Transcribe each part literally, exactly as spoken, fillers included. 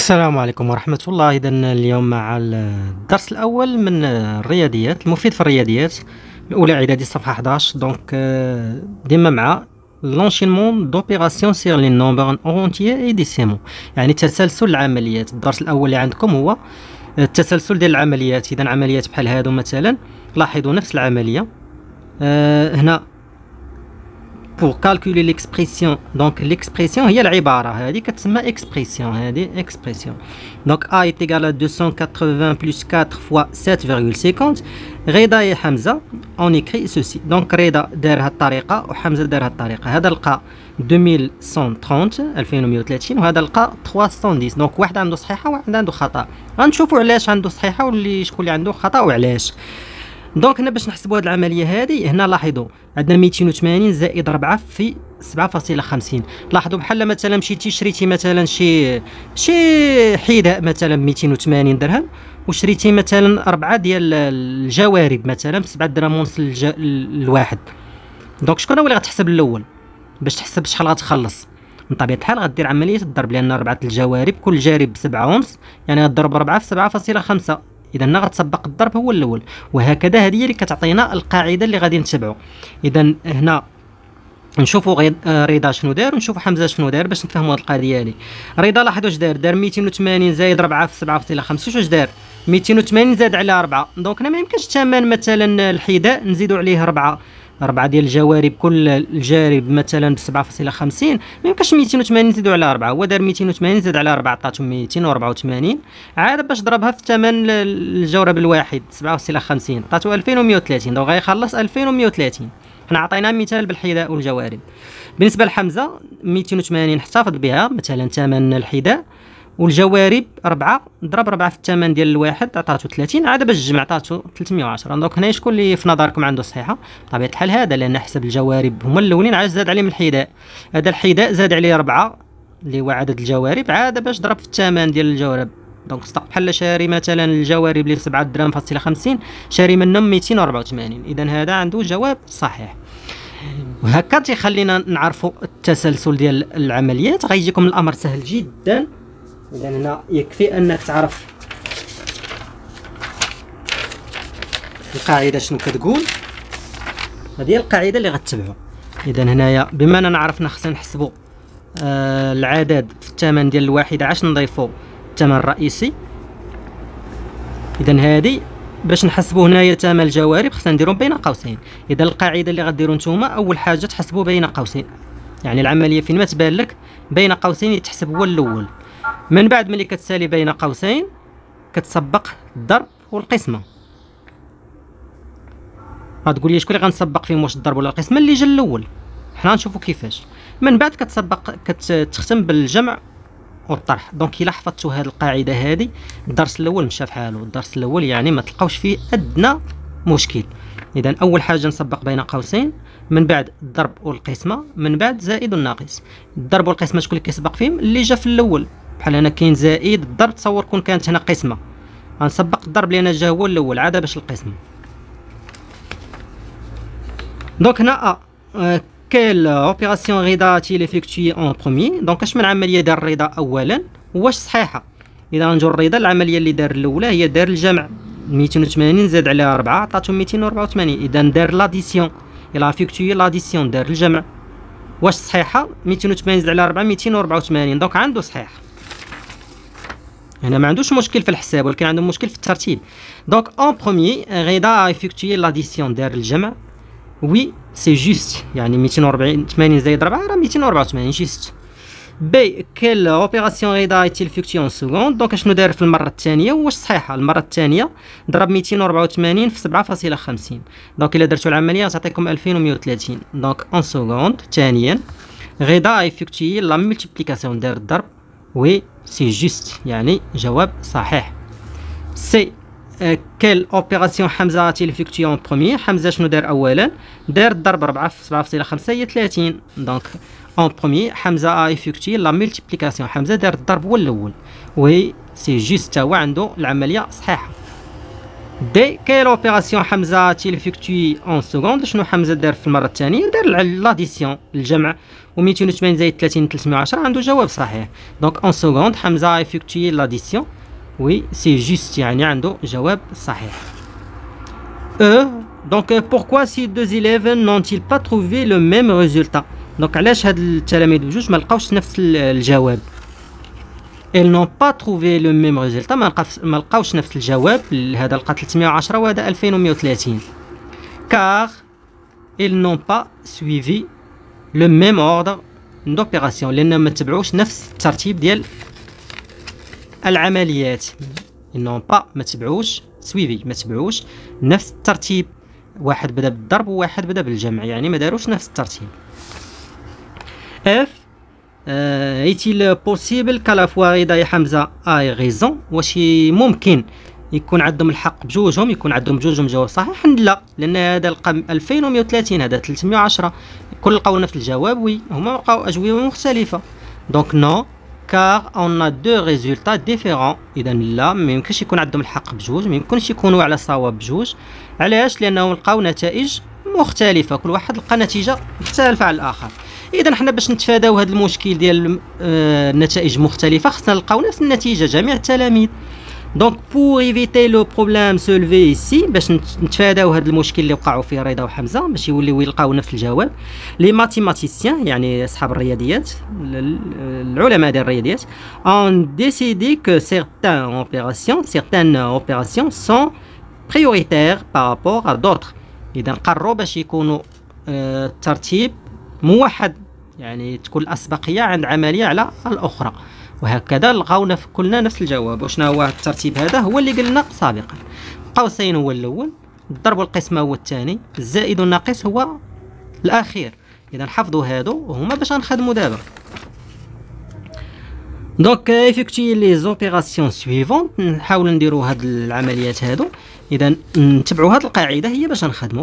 السلام عليكم ورحمة الله. إذا اليوم مع الدرس الأول من الرياضيات، المفيد في الرياضيات الأولى إعدادي صفحة أحد عشر. دونك ديما مع لونشينمون دوبيراسيون سيغ لي نومبر اونتيي اي ديسيمون، يعني تسلسل العمليات. الدرس الأول اللي عندكم هو التسلسل ديال العمليات. إذا عمليات بحال هادو مثلا، لاحظوا نفس العملية أه هنا pour calculer l'expression. donc l'expression هي العبارة هذه كتسمى expression. هذه expression. donc a est égal à deux cent quatre-vingts plus quatre fois sept virgule cinquante. رضا يا حمزة on écrit ceci. donc رضا دار هاد الطريقة وحمزة دار هاد الطريقة. هذا لقى deux mille cent trente ألفين ومية وثلاثين وهذا لقى trois cent dix. donc واحد عنده صحيحة وواحد عنده خطأ. غنشوفوا علاش عنده صحيحة واللي شكون اللي عنده خطأ وعلاش. دونك هنا باش نحسبوا هذه العمليه هذه، هنا لاحظوا عندنا مئتين وثمانين زائد أربعة في سبعة فاصلة خمسين. لاحظوا بحال مثلا مشيتي شريتي مثلا شي شي حذاء مثلا ب مئتين وثمانين درهم، وشريتي مثلا أربعة ديال الجوارب مثلا ب سبعة دراهم ونص الج... الواحد. دونك شكون هو اللي غتحسب الاول باش تحسب شحال غتخلص؟ من طبيعه الحال غدير عمليه الضرب، لان أربعة الجوارب كل جارب بسبعة ونص، يعني غتضرب أربعة في سبعة فاصلة خمسة. اذا هنا غتسبق الضرب هو الاول، وهكذا هذه هي اللي كتعطينا القاعده اللي غادي نتبعوا. اذا هنا نشوفوا رضا شنو دار ونشوفوا حمزه شنو دار باش نفهموا هذه القضيه هذه. رضا لاحظوا واش دار، دار مئتين وثمانين زائد أربعة في سبعة فاصلة خمسة. واش دار؟ مئتين وثمانين زاد على أربعة. دونك هنا ما يمكنش الثمن مثلا الحذاء نزيدوا عليه أربعة، أربعة ديال الجوارب كل الجارب مثلا ب سبعة فاصلة خمسين، ما يمكنش مئتين وثمانين نزيدوا على أربعة. هو دار مئتين وثمانين زاد على أربعة عطاتو مئتين وأربعة وثمانين، عاد باش ضربها في الثمن الجورب الواحد سبعة فاصلة خمسين عطاتو ألفين ومية وثلاثين. دونك غيخلص ألفين ومية وثلاثين. حنا عطينا مثال بالحذاء والجوارب. بالنسبه لحمزه مئتين وثمانين احتفظ بها مثلا ثمن الحذاء، والجوارب أربعة ضرب أربعة في الثمن ديال الواحد عطاتو ثلاثين، عاد باش جمع عطاتو ثلاثمية وعشرة. دونك هنا شكون اللي في نظركم عنده صحيحه؟ بطبيعه الحال هذا، لان حسب الجوارب هما الاولين عاد زاد عليهم الحذاء. هذا الحذاء زاد عليه أربعة اللي هو عدد الجوارب، عاد باش ضرب في الثمن ديال الجوارب. دونك صدق بحال شاري مثلا الجوارب اللي سبعة دراهم فاصلة خمسين، شاري منهم مئتين وأربعة وثمانين. اذا هذا عنده جواب صحيح. وهكا تيخلينا نعرفوا التسلسل ديال العمليات. غيجيكم الامر سهل جدا. اذا هنا يكفي انك تعرف القاعده شنو كتقول. هذه هي القاعده اللي غتتبعوا. اذا هنايا بما اننا عرفنا خصنا نحسبوا آه العدد في الثمن ديال الواحده عاش نضيفوا الثمن الرئيسي. اذا هذه باش نحسبوا هنايا ثمن الجوارب خصنا نديرهم بين قوسين. اذا القاعده اللي غديروا نتوما اول حاجه تحسبوا بين قوسين، يعني العمليه فين ما تبان لك بين قوسين يتحسب هو الاول. من بعد ملي كتسالي بين قوسين كتسبق الضرب والقسمه. غتقول لي شكون اللي غنسبق فيهم، واش الضرب ولا القسمه؟ اللي جا الاول. حنا نشوفوا كيفاش. من بعد كتسبق كتختم بالجمع والطرح. دونك الا حفظتوا هذه القاعده هذه الدرس الاول مشى في حاله. الدرس الاول يعني ما تلقاوش فيه ادنى مشكل. اذا اول حاجه نسبق بين قوسين، من بعد الضرب والقسمه، من بعد زائد والناقص. الضرب والقسمه شكون اللي كيسبق فيهم؟ اللي جا في الاول. بحال هنا كاين زائد الضرب، تصور كون كانت هنا قسمه غنسبق الضرب لان جا هو الاول عاد باش القسمه. دونك هنا ا كيل اوبيراسيون رضا تي ليفيكتوي اون بروميي. دونك اش من عمليه دار رضا اولا واش صحيحه؟ اذا نجو الرضا العمليه اللي دار الاولى هي دار الجمع، مئتين وثمانين زاد على أربعة عطاتو مئتين وأربعة وثمانين. اذا دار لاديسيون، الى افيكتوي لاديسيون دار الجمع. واش صحيحه؟ مئتين وثمانين زاد على أربعة مئتين وأربعة وثمانين. دونك عنده صحيح. هنا ما عندوش مشكل في الحساب ولكن عنده مشكل في الترتيب. دونك اون بروميي رضا افيكتوي لاديسيون دار الجمع. وي سي جوست، يعني مئتين وثمانين زائد أربعة راه مئتين وأربعة وثمانين جوست. بي كيل اوبيراسيون رضا ايتي افيكتوي اون سكوند. دونك شنو دار في المره الثانيه واش صحيحه؟ المره الثانيه ضرب مئتين وأربعة وثمانين في سبعة فاصلة خمسين. دونك الا درتوا العمليه تعطيكم ألفين ومية وثلاثين. دونك اون سكوند ثانيا رضا افيكتوي لا ملتيبليكاسيون دار الضرب. وي سي جوست، يعني جواب صحيح. سي كيل اوبيراسيون حمزه تي ليفيكتوي اون بروميي. حمزه شنو دار اولا؟ دار الضرب أربعة في سبعة فاصلة خمسة هي ثلاثين. دونك اون بروميي حمزه ا افيكتوي لا ملتيبليكاسيون. حمزه دار الضرب هو الاول. وي سي جوست، هو عنده العمليه صحيحه. دي كاين لوبيراسيون حمزه تيليفيكتوي اون سكوند. شنو حمزه دار في المره الثانيه؟ دار لاديسيون الجمع، و280 زائد ثلاثين ثلاثمائة وعشرة عنده جواب صحيح. دونك اون سكوند حمزه افيكتوي لاديسيون، وي سي جوست يعني عنده جواب صحيح. eux donc pourquoi si deux élèves n'ont-ils pas trouvé le même résultat؟ دونك علاش هاد التلاميذ بجوج ما لقاوش نفس الجواب؟ ils n'ont pas trouvé le même résultat، ما ما لقاوش نفس الجواب. هذا لقى ثلاثمائة وعشرة وهذا ألفين ومائة وثلاثين. car ils n'ont pas suivi le même ordre d'opération، لأنهم ما تبعوش نفس الترتيب ديال العمليات. ils n'ont pas ما تبعوش سويفي ما تبعوش نفس الترتيب، واحد بدا بالضرب وواحد بدا بالجمع، يعني ما داروش نفس الترتيب. اف est-il possible qu'à la fois رضا يا حمزه اي غيزون؟ واش ممكن يكون عندهم الحق بجوجهم، يكون عندهم بجوجهم جواب صحيح؟ لا، لان هذا لقى ألفين ومائة وثلاثين هذا ثلاثمائة وعشرة، كل لقاو نفس الجواب. وي هما لقاو اجوبه مختلفه. دونك نو car on a deux résultats différents. اذا لا، ما يمكنش يكون عندهم الحق بجوج، ما يمكنش يكونوا على صواب بجوج. علاش؟ لانهم لقاو نتائج مختلفه، كل واحد لقى نتيجه مختلفه على الاخر. اذا حنا باش نتفاداو هذا المشكل ديال آه النتائج مختلفه، خصنا نلقاو نفس النتيجه جميع التلاميذ. دونك pour éviter le problème soulevé ici، باش نتفاداو هذا المشكل اللي وقعوا فيه رضا وحمزه، باش يوليو يلقاو نفس الجواب. لي ماتيماتيسيان يعني اصحاب الرياضيات، العلماء ديال الرياضيات، on décidé que certaines opérations certaines opérations sont prioritaires par rapport à d'autres. اذا قرروا باش يكونوا آه الترتيب موحد، يعني تكون الاسبقيه عند عمليه على الاخرى، وهكذا لقاونا في كلنا نفس الجواب. وشنا هو الترتيب؟ هذا هو اللي قلنا سابقا. قوسين هو الاول، الضرب والقسمه هو الثاني، الزائد والناقص هو الاخير. اذا حفظوا هادو وهما باش غنخدموا دابا. دونك افيكتي لي زوبيراسيون سويفونت، نحاول نديروا هاد العمليات هادو. اذا نتبعوا هاد القاعده هي باش نخدموا.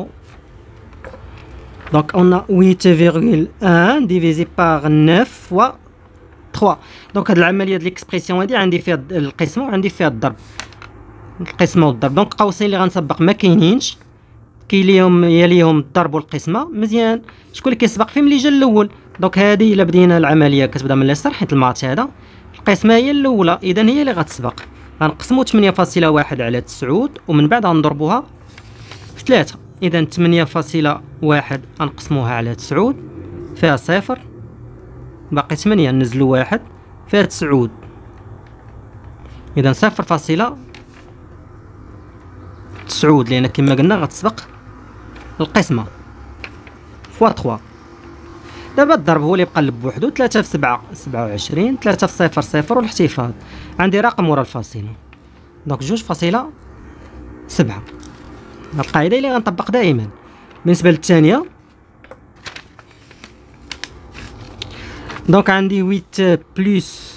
Donc on a huit virgule un divisé par neuf fois trois. Donc هاد العمليه ديال الاكسبرسيون هادي عندي فيها القسمه وعندي فيها الضرب، القسمه والضرب. دونك قوسين اللي غنسبق ما كاينينش، كاين يليهم الضرب والقسمه. مزيان، شكون اللي كيسبق فيهم؟ اللي جا الاول. دونك هذه الا بدينا العمليه كتبدا من اليسار حيت المات هذا، القسمه هي الاولى، اذا هي اللي غتسبق. غنقسموا ثمانية فاصلة واحد على تسعة ومن بعد غنضربوها في ثلاثة. اذا ثمانية فاصلة واحد غنقسموها على تسعة فيها صفر، باقي ثمانية ننزلوا واحد فيها تسعة، اذا صفر فاصلة تسعة، لان كما قلنا غتسبق القسمه فوا ثلاثة. دابا الضرب هو اللي بقى بوحدو، ثلاثة في سبعة سبعة وعشرين، ثلاثة في صفر صفر، والاحتفاظ عندي رقم ورا الفاصله. دونك جوج فاصلة سبعة. القاعده اللي غنطبق دائما. بالنسبه للثانيه، دونك عندي ثمانية بلس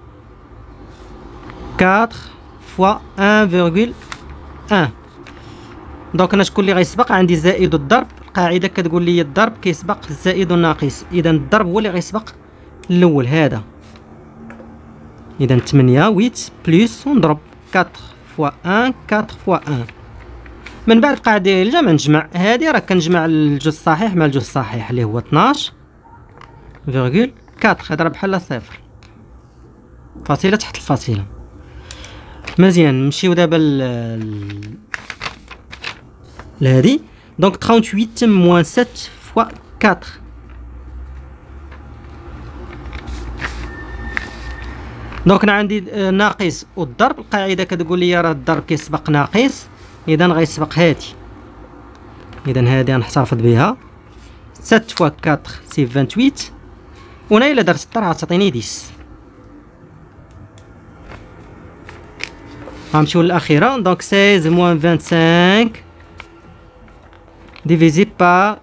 أربعة فوا واحد فاصلة واحد. دونك انا شكون اللي غيسبق؟ عندي زائد الضرب. القاعده كتقول لي الضرب كيسبق الزائد والناقص، اذا الضرب هو اللي غيسبق الاول هذا. اذا ثمانية ثمانية بلس ونضرب أربعة فوا واحد أربعة فوا واحد. من بعد قاعده ديال الجمع نجمع هذه، راه كنجمع الجزء الصحيح مع الجزء الصحيح اللي هو اثناش فاصلة أربعة. هذا بحال صفر، فاصله تحت الفاصله. مزيان، نمشيو دابا ل لهادي. دونك ثمانية وثلاثين موان سبعة فوا أربعة. دونك انا عندي ناقص والضرب. القاعده كتقول لي راه الضرب كيسبق ناقص، اذا غيسبق هادي. اذا هادي غنحتفظ بها. سبعة فوا أربعة سي ثمانية وعشرين، وهنا الا درت الطرح غتعطيني عشرة. غنمشيو للاخيره. دونك ستة موان خمسة وعشرين ديفيزي بار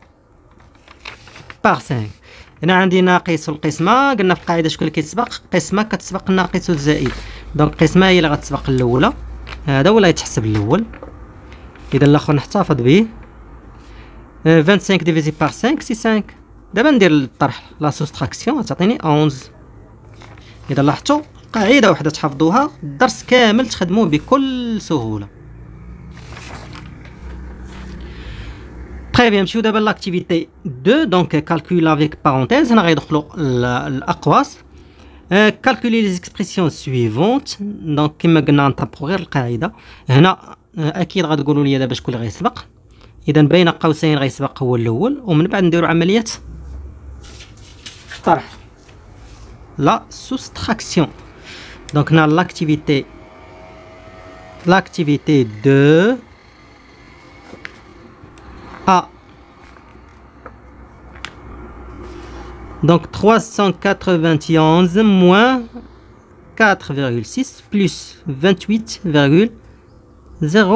بار خمسة. هنا عندي ناقص والقسمه. قلنا في القاعده شكون اللي كيتسبق؟ قسمه كتسبق الناقص والزائد. دونك القسمه هي اللي غتسبق الاولى، هذا ولا يتحسب الاول. اذا الاخر نحتفظ به. خمسة وعشرين ديفيزي بار خمسة سي خمسة. دابا ندير الطرح لا سوستراكسيون غتعطيني إحدى عشر. اذا لاحظتوا قاعده واحده تحفظوها، الدرس كامل تخدموه بكل سهوله. Très bien, نمشيو دابا لاكتيفيتي deux donc calcul avec parenthèse. هنا غيدخلوا الاقواس. calculer les expressions suivantes. donc كما قلنا نطبقوا غير القاعده. هنا اكيد غتقولوا لي دابا شكون اللي غيسبق. اذا بين قوسين غيسبق هو الاول ومن بعد نديروا عمليه طرح لا soustraction. donc هنا l'activité l'activité deux A. Donc trois cent quatre-vingt-onze moins quatre virgule six plus vingt-huit virgule zéro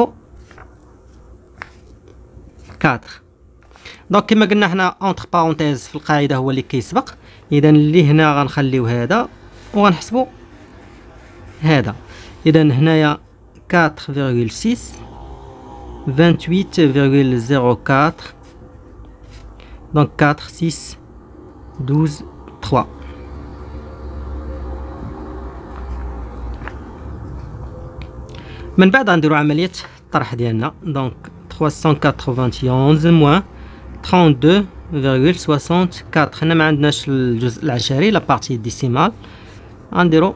quatre. donc كما قلنا حنا entre parenthèses في القاعده هو اللي كيسبق. اذا اللي هنا غنخليو هذا وغنحسبوا هذا. اذا هنايا quatre virgule six vingt-huit virgule zéro quatre. donc quatre, six, douze, trois. من بعد غنديرو عملية الطرح ديالنا. donc trois cent quatre-vingt-onze moins trente-deux virgule soixante-quatre. هنا ما عندناش الجزء العشري لا بارتي ديسيمال. غنديرو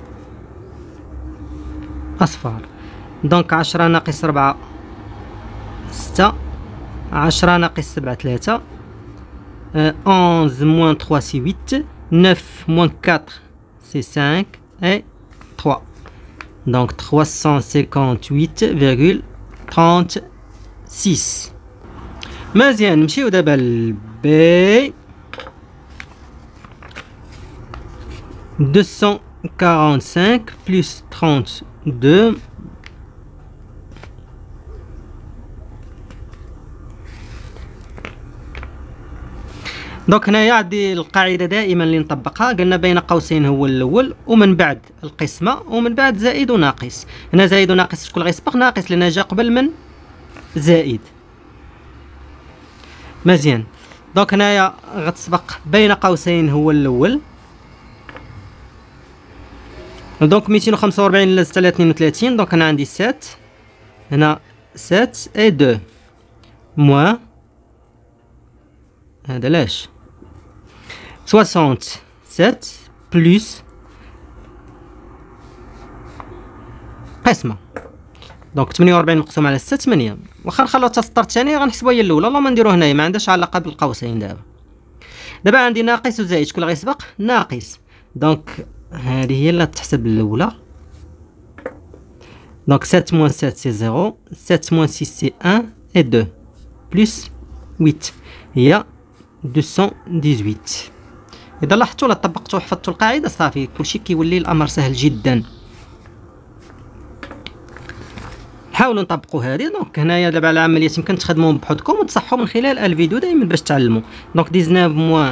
أصفار. donc عشرة ناقص ربعة ستة. عشرة ناقص سبعة ثلاثة. onze moins trois c'est huit. neuf moins quatre c'est cinq et trois. donc trois cent cinquante-huit virgule trente-six. مزيان نمشيو دابا ل B. deux cent quarante-cinq plus trente-deux. دونك هنايا عندي القاعده دائما اللي نطبقها. قلنا بين قوسين هو الاول ومن بعد القسمه ومن بعد زائد وناقص. هنا زائد وناقص شكون غيسبق؟ ناقص لان جا قبل من زائد. مزيان. دونك هنايا غتسبق بين قوسين هو الاول. دونك مئتين وخمسة وأربعين لازت على اثنين وثلاثين. دونك انا عندي سبعة. هنا سبعة اي اثنين موان هذا لاش soixante-sept بلس قسمه. دونك ثمانية وأربعين مقسوم على ستة ثمانية. واخا نخليو حتى السطر الثاني غنحسبوها هي الاولى. اللهم نديرو هنايا ما عندهاش علاقه بالقوسين. دابا دابا عندي ناقص وزائد شكون اللي غيسبق؟ ناقص. دونك هذه هي اللي تحسب الاولى. دونك سبعة moins سبعة c'est zéro. sept moins six c'est un et deux plus huit هي deux cent dix-huit. اذا لاحظتوا ولا طبقتوا وحفظتوا القاعده صافي كلشي كيولي الامر سهل جدا. حاولوا نطبقوا هذه. دونك هنايا دابا على عمليه يمكن تخدموا بحدكم وتصحوا من خلال الفيديو دائما باش تعلموا. دونك dix-neuf moins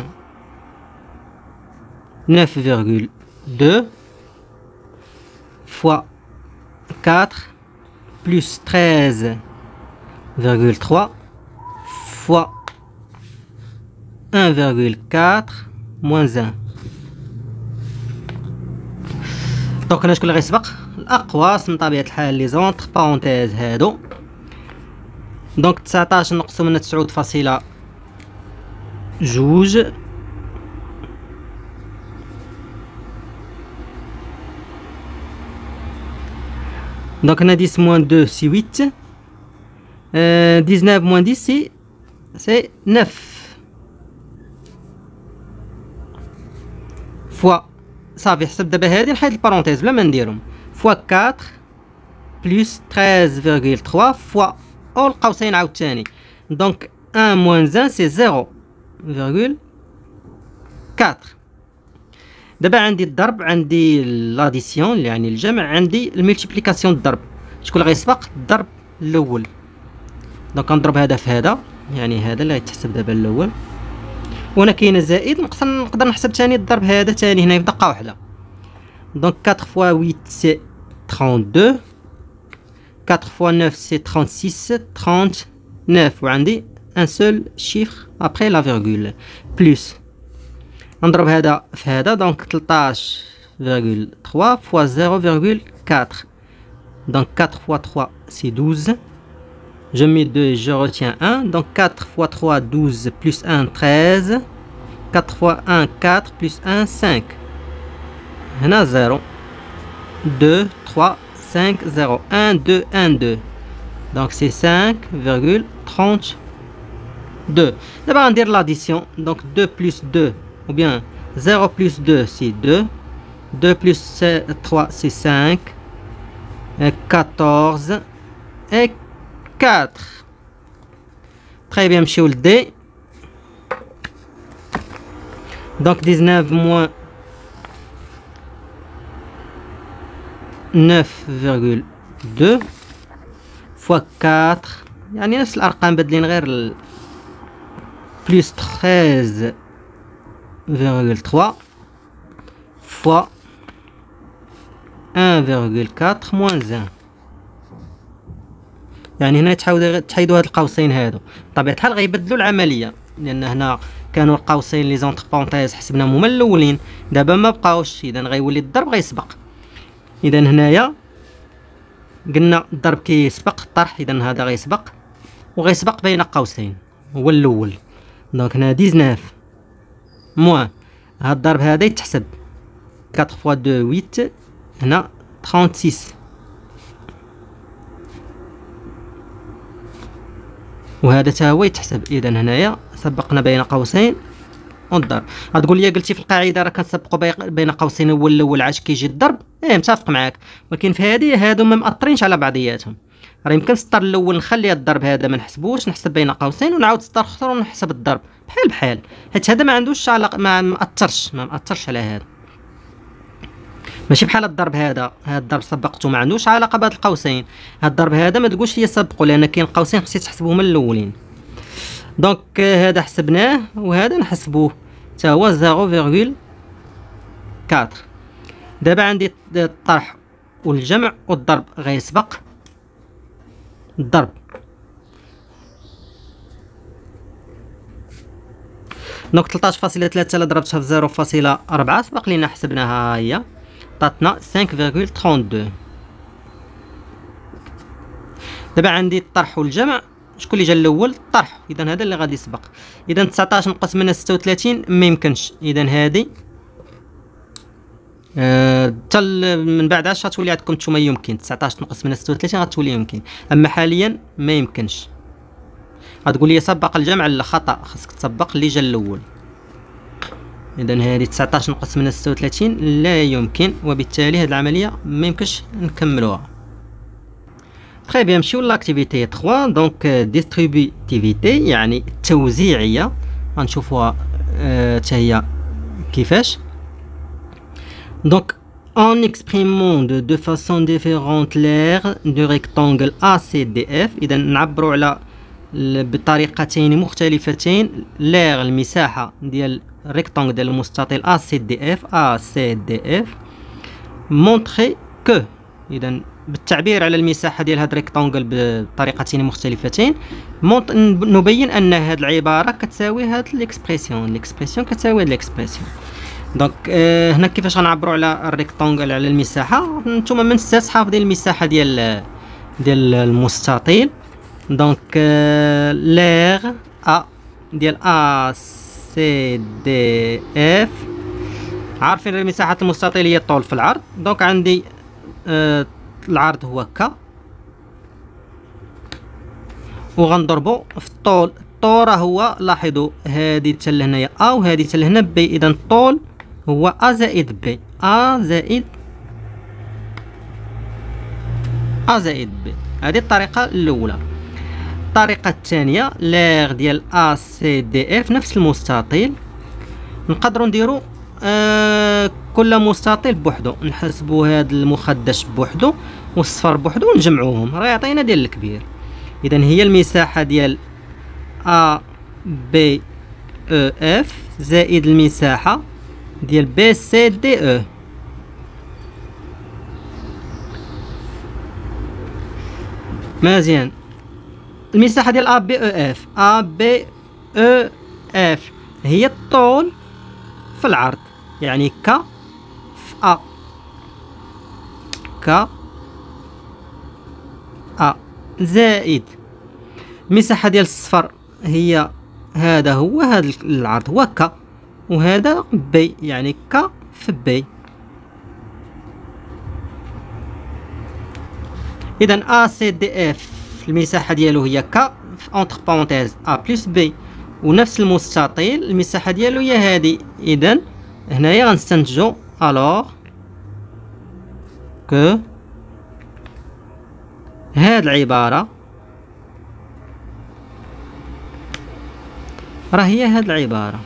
neuf virgule deux fois quatre plus treize virgule trois fois un virgule quatre moins un. دونك هنا شكون اللي غيسبق؟ الاقواس من طبيعه الحال لي زونتر بارونتيز هادو. دونك تسعطاش نقصو من تسعود فاصلة جوج. دونك هنا dix moins deux c'est huit. euh, dix-neuf moins dix c'est c'est neuf. فوا صافي حسب دابا هادي نحيد البارونتيز بلا ما نديرهم. فوا quatre بلس treize virgule trois فوا او القوسين عاوتاني. دونك un moins un c'est zéro virgule quatre. دابا عندي الضرب عندي لاديسيون يعني الجمع عندي الملتيبليكاسيون الضرب. شكون اللي غيسبق؟ الضرب الاول. دونك نضرب هذا في هذا يعني هذا اللي غيتحسب دابا الاول. وهنا كاين زائد نقدر نقدر نحسب ثاني الضرب هذا ثاني هنا بدقه واحده. دونك quatre fois huit c'est trente-deux. quatre fois neuf c'est trente-six. trente-neuf وعندي un seul chiffre après la virgule plus نضرب هذا في هذا. دونك ثلاثطاش virgule trois fois zéro virgule quatre. donc quatre fois trois c'est douze. je mets deux et je retiens un. Donc quatre fois trois, douze, plus un, treize. quatre fois un, quatre, plus un, cinq. هنا zéro. deux, trois, cinq, zéro. un, deux, un, deux. Donc c'est cinq virgule trente-deux. D'abord on va dire l'addition. Donc deux plus deux, ou bien zéro plus deux, c'est deux. deux plus trois, c'est cinq. Et quatorze. Et quatre. Très bien, monsieur le D. Donc dix-neuf moins neuf virgule deux fois quatre. يعني نفس الأرقام بدلين غير plus treize virgule trois fois un virgule quatre moins un. يعني هنا تحاول تحيدوا هاد القوسين هادو. بطبيعة الحال غيبدلوا العملية، لأن هنا كانوا القوسين لي زونتر بونطيز حسبناهم هما الأولين، دابا ما بقاوش، إذا غيولي الضرب غيسبق. إذا هنايا قلنا الضرب كيسبق الطرح، إذا هذا غيسبق وغيسبق بين قوسين هو الأول. دونك هنا ديزناف موان هاد الضرب هذا يتحسب quatre fois deux huit، هنا trente-six، وهذا تا هو يتحسب. اذا هنايا سبقنا بين قوسين والضرب. غتقول لي قلتي في القاعده راه كنسبقوا بين قوسين هو الاول عاش كيجي الضرب. ايه متفق معاك، ولكن في هذه هادو ما مأثرينش على بعضياتهم. راه يمكن السطر الاول نخلي الضرب هذا ما نحسبوش، نحسب بين قوسين ونعاود السطر اخر ونحسب الضرب بحال بحال، حيت هذا ما عندوش علاقه، ما مأثرش ما مأثرش على هذا. ماشي بحال الضرب هذا، هذا الضرب سبقته ما عندوش علاقه بهاد القوسين. هاد الضرب هذا ما تقولش لي سبقوا، لان كاين قوسين خصني تحسبوهم الاولين. دونك هذا حسبناه وهذا نحسبوه حتى هو زيرو فيغول كاطر. دابا عندي الطرح والجمع والضرب غيسبق الضرب. دونك ثلاثطاش فاصلة ثلاثة اللي ضربتها في زيرو فاصلة أربعة سبق لينا حسبناها، هي عطاتنا خمسة فاصلة اثنين وثلاثين. دابا عندي الطرح والجمع، شكون اللي جا الاول؟ الطرح، اذا هذا اللي غادي يسبق. اذا تسعطاش نقص منها ستة وثلاثين ما يمكنش، اذا هذه حتى آه من بعد عشرة تولي عندكم نتوما يمكن. تسعطاش تنقص منها ستة وثلاثين غتولي يمكن، اما حاليا ما يمكنش. غتقول لي سبق الجمع، لا خطا، خاصك تسبق اللي جا الاول. اذا هذه تسعطاش نقص منها ستة وثلاثين لا يمكن، وبالتالي هذه العمليه ما يمكنش نكملوها. Très bien, نمشيو لاكتيفيتي ثلاثة. دونك ديستريبيتيفيتي يعني التوزيعيه، غنشوفوها حتى هي كيفاش. دونك en exprimant de deux façons différentes l'aire du rectangle A C D F، اذا نعبروا على بطريقتين مختلفتين l'aire المساحه ديال الريكتانغل ديال المستطيل A C D F A C D F montrer que، اذا بالتعبير على المساحه ديال هاد الريكتانغل بطريقتين مختلفتين نبين ان هاد العباره كتساوي هاد ليكسبرسيون، ليكسبرسيون كتساوي هاد ليكسبرسيون. دونك آه هنا كيفاش غنعبروا على الريكتانغل على المساحه؟ نتوما من ستة حافظين المساحه ديال ديال المستطيل. دونك آه لير ا ديال ا سي دي اف، عارفين مساحه المستطيل هي الطول في العرض. دونك عندي آه العرض هو ك، وغنضربو في الطول. الطول راه هو، لاحظوا هادي حتى لهنايا ا وهادي حتى لهنا بي، اذا الطول هو ا زائد بي، ا زائد ا زائد بي. هذه الطريقه الاولى. الطريقه الثانيه لير ديال ا سي دي اف نفس المستطيل، نقدروا نديروا آه كل مستطيل بوحدو، نحسبوا هذا المخدش بوحدو والصفر بوحدو ونجمعوهم، راه يعطينا ديال الكبير. اذا هي المساحه ديال ا بي او اف زائد المساحه ديال بي سي دي او. مزيان، المساحه ديال ا بي او اف ا بي او اف هي الطول في العرض، يعني ك في ا، ك ا زائد المساحة ديال الصفر هي هذا هو هذا العرض هو ك، وهذا بي، يعني ك في بي. اذا ا سي دي اف المساحة ديالو هي ك اونتر بارونتيز ا بلس بي، ونفس المستطيل المساحة ديالو هي هذه. اذا هنايا غنستنتجو الوغ كو هاد العبارة راه هي هاد العبارة.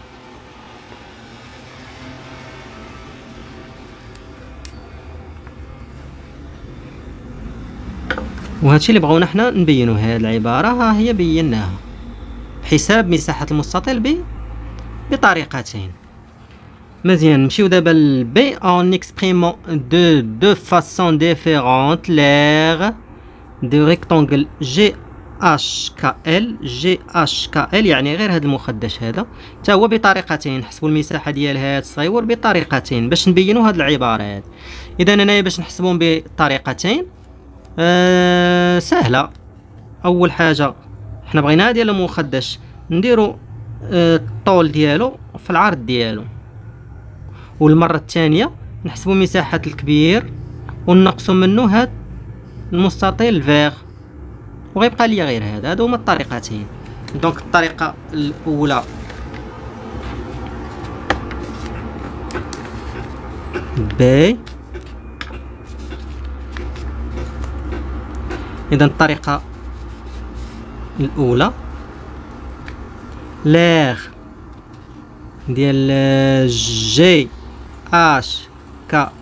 وهادشي اللي بغاونا حنا نبينو، هاد العبارة ها هي بيناها بحساب مساحة المستطيل ب بطريقتين. مزيان، نمشيو دابا للبي. en exprimant de deux façons différentes l'aire de rectangle G H K L. G H K L يعني غير هذا المخدش هذا حتى هو بطريقتين. نحسبوا المساحة ديال هذا الصغيور بطريقتين باش نبينوا هذه العبارات. اذا انايا باش نحسبهم بطريقتين أه سهلة. اول حاجة حنا بغينا ديال المخدش نديرو أه الطول ديالو في العرض ديالو، والمرة الثانية نحسبوا مساحة الكبير ونقصوا منه هاد المستطيل الفيغ، وغيبقى لي غير هذا. هادو هما الطريقتين. دونك الطريقة الأولى بي. إذا الطريقة الأولى لاغ ديال جي اش كا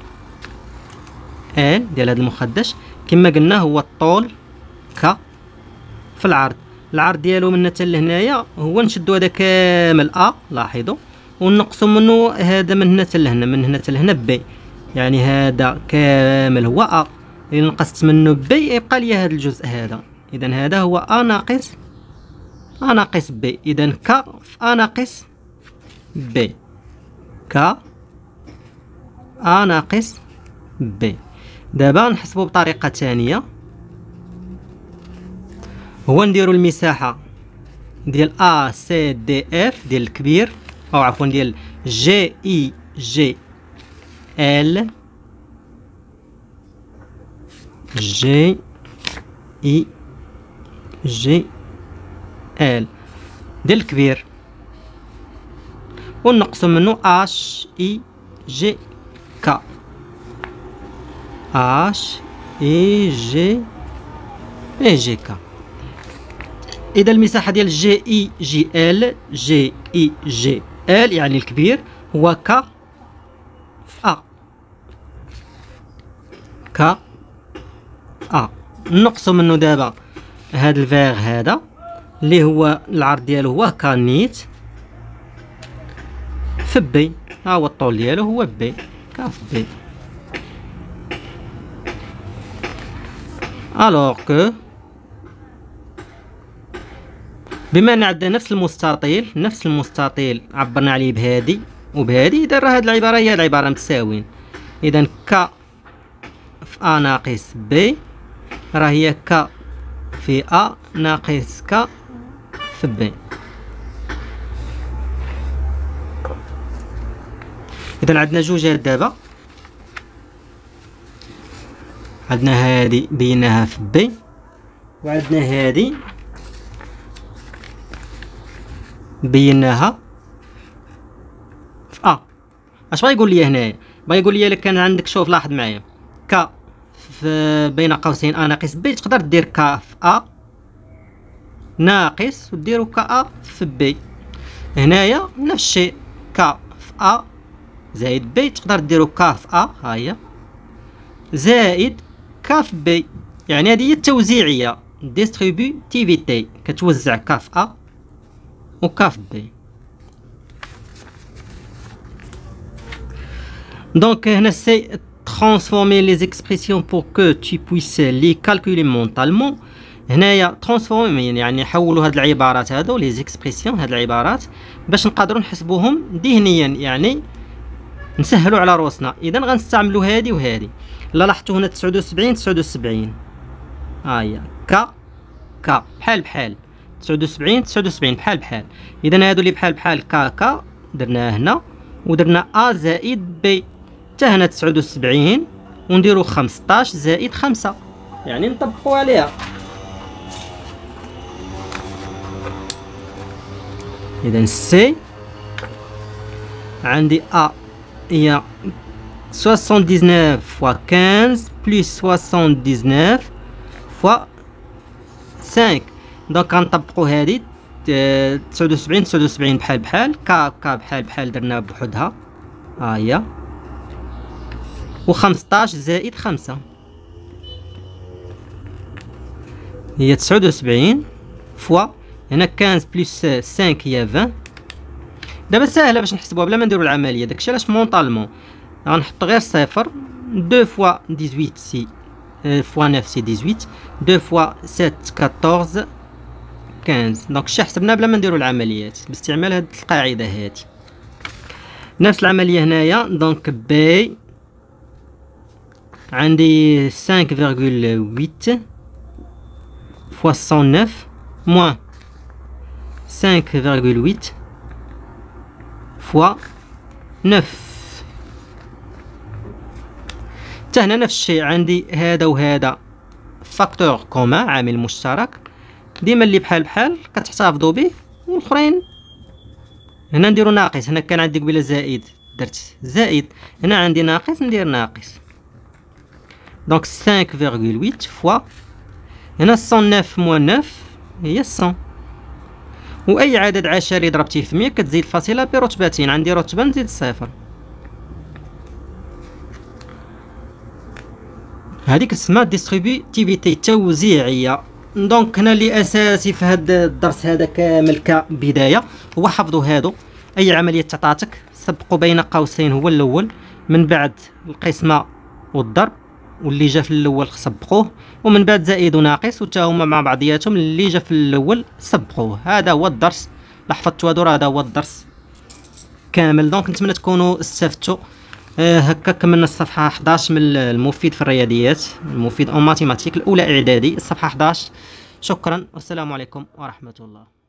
ال ديال هذا المخدش كما قلنا هو الطول ك في العرض. العرض ديالو من حتى لهنايا هو نشدو هذا كامل ا، لاحظوا، ونقصوا منه هذا من هنا حتى لهنا، من هنا حتى لهنا بي، يعني هذا كامل هو ا. الا نقصت منه بي يبقى لي هذا الجزء هذا. اذا هذا هو ا ناقص ا ناقص بي. اذا ك في ا ناقص بي، ك ا ناقص بي. دابا نحسبوا بطريقه ثانيه، هو نديروا المساحه ديال ا سي دي اف ديال الكبير، او عفوا ديال جي اي جي ال جي اي جي ال ديال الكبير، ونقصوا منه اش اي جي كا اش اي جي اي جي كا. اذا المساحه ديال جي اي جي ال جي اي جي ال يعني الكبير هو ك في ا، ك ا. نقصوا منه دابا هذا الفيغ هذا اللي هو العرض ديالو هو ك نيت في بي، ها هو الطول ديالو هو بي، ك في بي. الوغ كو بما ان عندنا نفس المستطيل نفس المستطيل عبرنا عليه بهادي وبهادي، اذا راه هاد العباره هي هاد العباره متساويين. اذا ك في ا ناقص بي راه هي ك في ا ناقص ك في بي. اذا عندنا جوجات دابا، عندنا هادي بيناها في بي، وعندنا هادي بيناها في ا. اش بغا يقول لي هنايا؟ بغا يقول لي الا كان عندك، شوف لاحظ معايا، ك في بين قوسين ا ناقص بي، تقدر دير ك في ا ناقص وديرو ك ا في بي. هنايا نفس الشيء، ك في ا زائد بي تقدر ديرو ك في ا ها هي زائد ك في بي، يعني هذه هي التوزيعيه ديستريبيوتيفيتي، كتوزع ك في ا و ك في بي. دونك هنا سي transformer les expressions pour que tu puisses les calculer mentalement. هنايا transformer يعني حولوا هاد العبارات هادو لي زيكسبرسيون، هاد العبارات باش نقدروا نحسبوهم ذهنيا، يعني نسهلوا على روسنا. اذا غنستعملوا هادي وهادي. الا لاحظتوا هنا تسعة وسبعين تسعة وسبعين ها هي ك كا بحال بحال تسعود وسبعين تسعود وسبعين بحال بحال. اذا هادو اللي بحال بحال كا كا درناه هنا ودرنا ا زائد بي حتى هنا تسعود وسبعين ونديرو خمسطاش زائد خمسة يعني نطبقوا عليها. اذا سي عندي ا هي soixante dix-neuf fois quinze plus soixante dix-neuf fois cinq. دونك غنطبقوا هادي تسعود وسبعين تسعود وسبعين بحال بحال كا كا بحال بحال درنا بوحدها ها هي و خمسطاش زائد خمسة هي تسعود وسبعين فوا هنا خمسة بلس خمسة هي عشرين. دابا ساهله باش نحسبوها بلا ما نديرو العمليه، داكشي علاش مونطالمون غنحط غير صفر. deux fois dix-huit سي فوا neuf سي dix-huit deux fois sept quatorze quinze. دونك الشي حسبناه بلا ما نديرو العمليات باستعمال هاد القاعده هادي. نفس العمليه هنايا. دونك بي عندي cinq virgule huit fois cent neuf moins cinq virgule huit fois neuf. حتى هنا نفس الشيء عندي هذا وهذا فاكتور كومان عامل مشترك، ديما اللي بحال بحال كتحتفظوا به والاخرين هنا نديرو ناقص. هنا كان عندي قبيله زائد درت زائد، هنا عندي ناقص ندير ناقص. دونك cinq virgule huit fois هنا cent neuf moins neuf هي مية. واي عدد عشري ضربتيه في مية كتزيد فاصله برتبتين، عندي رتبه نزيد صفر. هذه كتسمى ديستريبيتيفيتي توزيعيه. دونك هنا اللي اساسي في هذا الدرس هذا كامل كبدايه هو حفظوا هادو. اي عمليه تعطاتك سبقوا بين قوسين هو الاول، من بعد القسمه والضرب واللي جا في الاول سبقوه، ومن بعد زائد وناقص وتا هما مع بعضياتهم اللي جا في الاول سبقوه. هذا هو الدرس. لاحظتوا هادو راه هذا هو الدرس كامل. دونك نتمنى تكونوا استفدتوا. آه هكا كملنا الصفحه حداش من المفيد في الرياضيات، المفيد اون ماتيماتيك الاولى اعدادي الصفحه حداش. شكرا والسلام عليكم ورحمه الله.